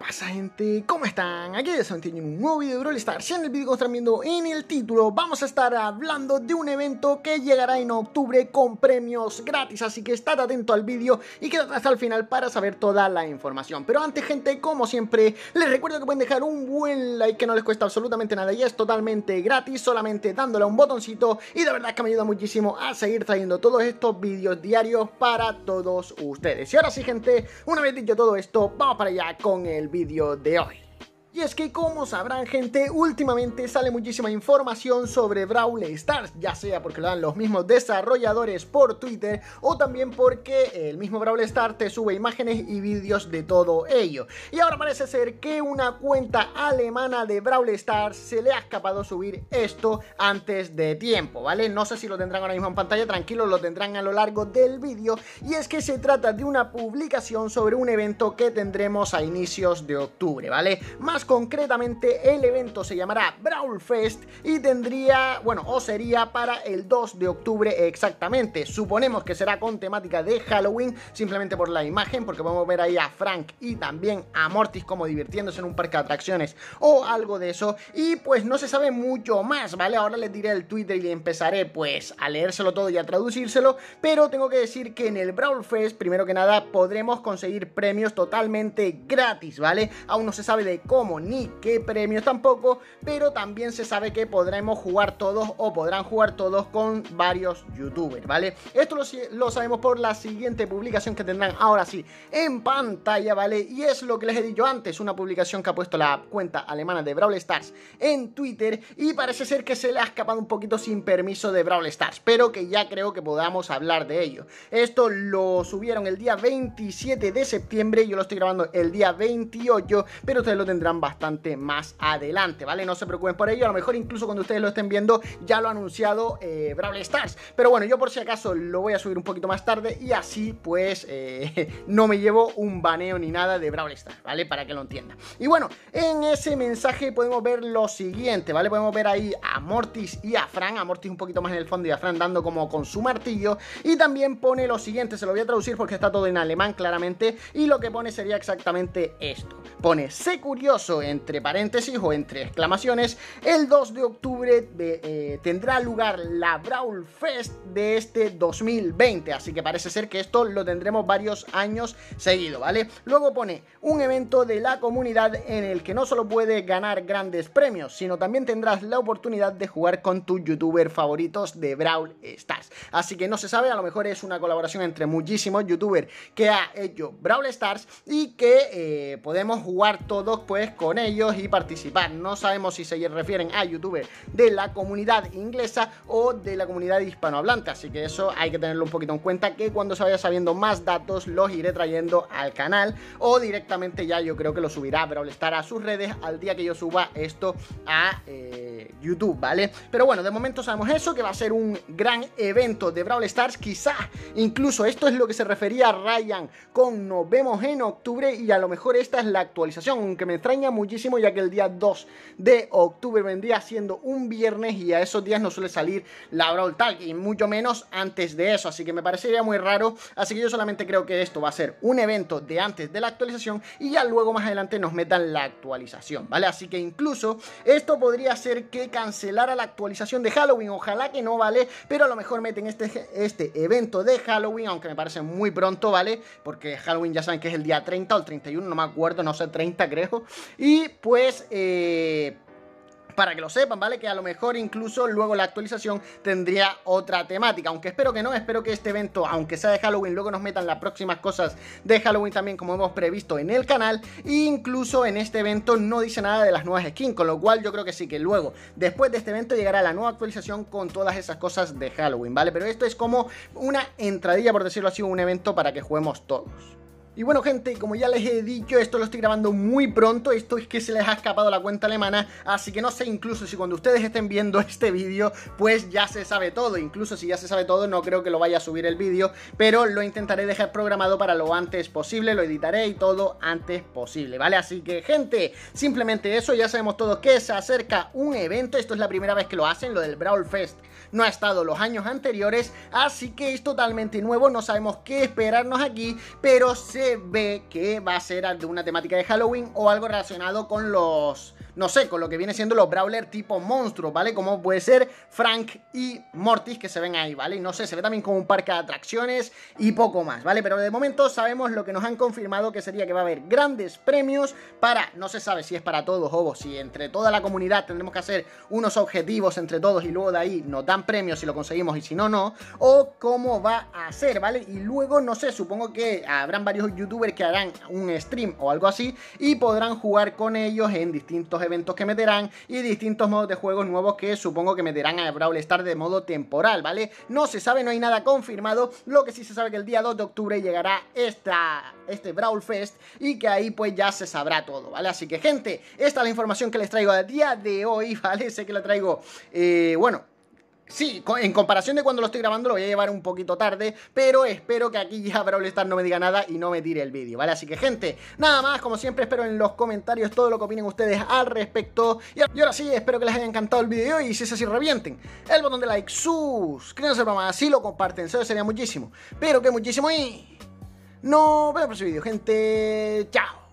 pasa, gente? ¿Cómo están? Aquí ya saben, un nuevo video de Brawl Stars. En el vídeo que están viendo en el título vamos a estar hablando de un evento que llegará en octubre con premios gratis, así que estad atento al vídeo y quédate hasta el final para saber toda la información. Pero antes, gente, como siempre, les recuerdo que pueden dejar un buen like que no les cuesta absolutamente nada y es totalmente gratis, solamente dándole a un botoncito, y de verdad que me ayuda muchísimo a seguir trayendo todos estos vídeos diarios para todos ustedes. Y ahora sí, gente, una vez dicho todo esto, vamos para allá con el vídeo de hoy. Y es que, como sabrán, gente, últimamente sale muchísima información sobre Brawl Stars, ya sea porque lo dan los mismos desarrolladores por Twitter o también porque el mismo Brawl Stars te sube imágenes y vídeos de todo ello. Y ahora parece ser que una cuenta alemana de Brawl Stars se le ha escapado subir esto antes de tiempo, ¿vale? No sé si lo tendrán ahora mismo en pantalla, tranquilos, lo tendrán a lo largo del vídeo. Y es que se trata de una publicación sobre un evento que tendremos a inicios de octubre, ¿vale? Más concretamente, el evento se llamará Brawl Fest y tendría, bueno, o sería para el 2 de octubre exactamente. Suponemos que será con temática de Halloween, simplemente por la imagen, porque podemos ver ahí a Frank y también a Mortis como divirtiéndose en un parque de atracciones o algo de eso. Y pues no se sabe mucho más, ¿vale? Ahora les diré el Twitter y empezaré pues a leérselo todo y a traducírselo, pero tengo que decir que en el Brawl Fest, primero que nada, podremos conseguir premios totalmente gratis, ¿vale? Aún no se sabe de cómo ni qué premios tampoco, pero también se sabe que podremos jugar todos o podrán jugar todos con varios youtubers, ¿vale? Esto lo sabemos por la siguiente publicación que tendrán ahora sí en pantalla, ¿vale? Y es lo que les he dicho antes, una publicación que ha puesto la cuenta alemana de Brawl Stars en Twitter, y parece ser que se le ha escapado un poquito sin permiso de Brawl Stars, pero que ya creo que podamos hablar de ello. Esto lo subieron el día 27 de septiembre, yo lo estoy grabando el día 28, pero ustedes lo tendrán bastante más adelante, ¿vale? No se preocupen por ello, a lo mejor incluso cuando ustedes lo estén viendo ya lo ha anunciado Brawl Stars, pero bueno, yo por si acaso lo voy a subir un poquito más tarde y así pues no me llevo un baneo ni nada de Brawl Stars, ¿vale? Para que lo entiendan. Y bueno, en ese mensaje podemos ver lo siguiente, ¿vale? Podemos ver ahí a Mortis y a Fran, a Mortis un poquito más en el fondo y a Fran dando como con su martillo, y también pone lo siguiente, se lo voy a traducir porque está todo en alemán claramente, y lo que pone sería exactamente esto, pone: sé curioso, entre paréntesis o entre exclamaciones, el 2 de octubre tendrá lugar la Brawl Fest de este 2020, así que parece ser que esto lo tendremos varios años seguido, ¿vale? Luego pone: un evento de la comunidad en el que no solo puedes ganar grandes premios, sino también tendrás la oportunidad de jugar con tus youtubers favoritos de Brawl Stars. Así que no se sabe, a lo mejor es una colaboración entre muchísimos youtubers que ha hecho Brawl Stars y que podemos jugar todos pues con ellos y participar. No sabemos si se refieren a youtubers de la comunidad inglesa o de la comunidad hispanohablante, así que eso hay que tenerlo un poquito en cuenta, que cuando se vaya sabiendo más datos los iré trayendo al canal, o directamente ya yo creo que lo subirá Brawl Stars a sus redes al día que yo suba esto a YouTube, ¿vale? Pero bueno, de momento sabemos eso, que va a ser un gran evento de Brawl Stars, quizá incluso esto es lo que se refería a Ryan con nos vemos en octubre, y a lo mejor esta es la actualización, aunque me extraña muchísimo ya que el día 2 de octubre vendría siendo un viernes y a esos días no suele salir la Brawl Talk, y mucho menos antes de eso, así que me parecería muy raro. Así que yo solamente creo que esto va a ser un evento de antes de la actualización y ya luego más adelante nos metan la actualización, ¿vale? Así que incluso esto podría ser que cancelara la actualización de Halloween, ojalá que no, ¿vale? Pero a lo mejor meten este evento de Halloween, aunque me parece muy pronto, ¿vale? Porque Halloween ya saben que es el día 30 o el 31, no me acuerdo, no sé, 30 creo. Y pues para que lo sepan, ¿vale? Que a lo mejor incluso luego la actualización tendría otra temática, aunque espero que no, espero que este evento, aunque sea de Halloween, luego nos metan las próximas cosas de Halloween también, como hemos previsto en el canal. E incluso en este evento no dice nada de las nuevas skins, con lo cual yo creo que sí, que luego, después de este evento, llegará la nueva actualización con todas esas cosas de Halloween, ¿vale? Pero esto es como una entradilla, por decirlo así, un evento para que juguemos todos. Y bueno, gente, como ya les he dicho, esto lo estoy grabando muy pronto, esto es que se les ha escapado la cuenta alemana, así que no sé incluso si cuando ustedes estén viendo este vídeo, pues ya se sabe todo. Incluso si ya se sabe todo, no creo que lo vaya a subir el vídeo, pero lo intentaré dejar programado para lo antes posible, lo editaré y todo antes posible, ¿vale? Así que, gente, simplemente eso, ya sabemos todos que se acerca un evento, esto es la primera vez que lo hacen, lo del Brawl Fest no ha estado los años anteriores, así que es totalmente nuevo, no sabemos qué esperarnos aquí, pero se se ve que va a ser de una temática de Halloween o algo relacionado con los... no sé, con lo que viene siendo los brawlers tipo monstruos, ¿vale? Como puede ser Frank y Mortis, que se ven ahí, ¿vale? Y no sé, se ve también como un parque de atracciones y poco más, ¿vale? Pero de momento sabemos lo que nos han confirmado, que sería que va a haber grandes premios para, no se sabe si es para todos o si entre toda la comunidad tendremos que hacer unos objetivos entre todos y luego de ahí nos dan premios si lo conseguimos y si no, no, o cómo va a ser, ¿vale? Y luego, no sé, supongo que habrán varios youtubers que harán un stream o algo así y podrán jugar con ellos en distintos eventos que meterán y distintos modos de juegos nuevos que supongo que meterán a Brawl Stars de modo temporal, ¿vale? No se sabe, no hay nada confirmado, lo que sí se sabe que el día 2 de octubre llegará este Brawl Fest y que ahí pues ya se sabrá todo, ¿vale? Así que, gente, esta es la información que les traigo a día de hoy, ¿vale? Sé que la traigo, bueno... sí, en comparación de cuando lo estoy grabando lo voy a llevar un poquito tarde, pero espero que aquí ya Brawl Stars no me diga nada y no me tire el vídeo, ¿vale? Así que, gente, nada más, como siempre espero en los comentarios todo lo que opinen ustedes al respecto. Y ahora sí, espero que les haya encantado el vídeo y si es así, revienten el botón de like, suscríbanse para más, si lo comparten, eso sería muchísimo, pero que muchísimo y... nos vemos en el próximo vídeo, gente, chao.